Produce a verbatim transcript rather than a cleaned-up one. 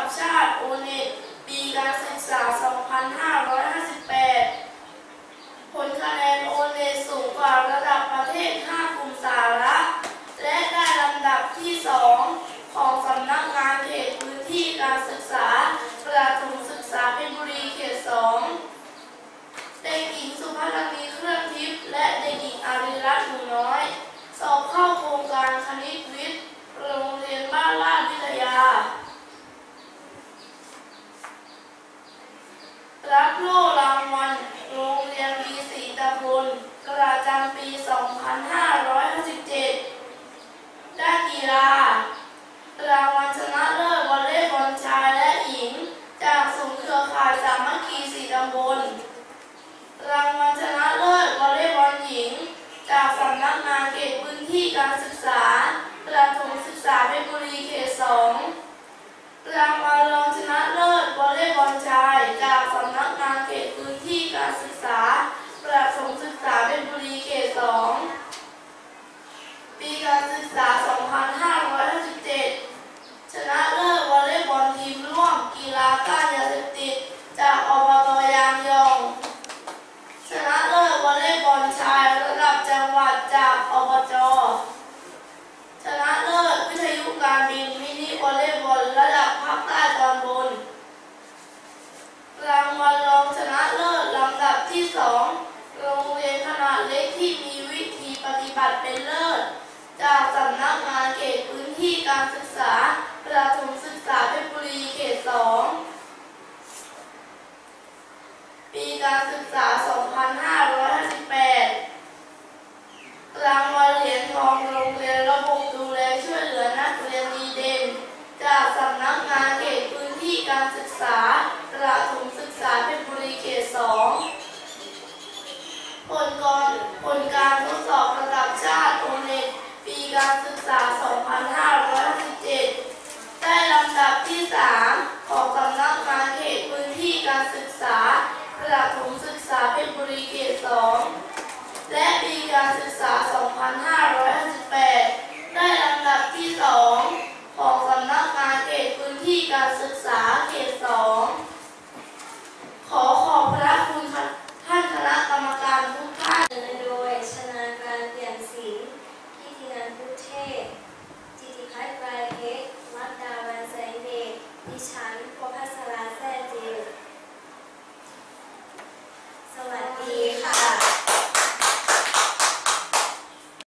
บชาติโอเน็ตปีการศึกษา สองพันห้าร้อยห้าสิบแปด ผลคะแนนโอเน็ตสูงกว่าระดับประเทศห้ากลุ่มสาระและได้ลำดับที่สองของสำนักงานเขตพื้นที่การศึกษาประถมศึกษาเพชรบุรีเขตสองเด็กหญิงสุภาณีเครื่องทิพย์และเด็กหญิงอารีรัตน์หนูน้อยสอบเข้าโครงการคณิตวิทย์โรงเรียนบ้านลาดวิทยารับโล่รางวัลโรงเรียนวีศรีตะพลประจำปี สองพันห้าร้อยห้าสิบเจ็ด ด้านกีฬารางวัลชนะเลิศวอลเลย์บอลชายและหญิงจากศูนย์เครือข่ายสามัคคีสี่ตำบลรางวัลชนะเลิศวอลเลย์บอลหญิงจากสำนักงานเขตพื้นที่การศึกษาประถมศึกษาเพชรบุรีเขตสองรางวัลรองชนะเลิศวอลเลย์บอลชายจากสำนักงานเขตพื้นที่การศึกษาประถมศึกษาเพชรบุรีเขตสองปีการศึกษา สองพันห้าร้อยห้าสิบเจ็ด ชนะเลิศวอลเลย์บอลทีมร่วมกีฬาต้านยาเสพติดจากอบต.ยางยองชนะเลิศวอลเลย์บอลชายระดับจังหวัดจากอบจ.ชนะเลิศวิทยุการบินมินิวอลเลย์บอลระดับภาคใต้ตอนบนรางวัลรองชนะเลิศลำดับที่สองโรงเรียนขนาดเล็กที่มีวิธีปฏิบัติเป็นเลิศจากสำนักงานเขตพื้นที่การศึกษาประถมศึกษาเพชรบุรีเขตสองปีการศึกษา สองพันห้าร้อยห้าสิบแปด รางวัลเหรียญทองโรงเรียนระบบดูแลช่วยเหลือนักเรียนดีเด่นจากสำนักงานเขตพื้นที่การศึกษา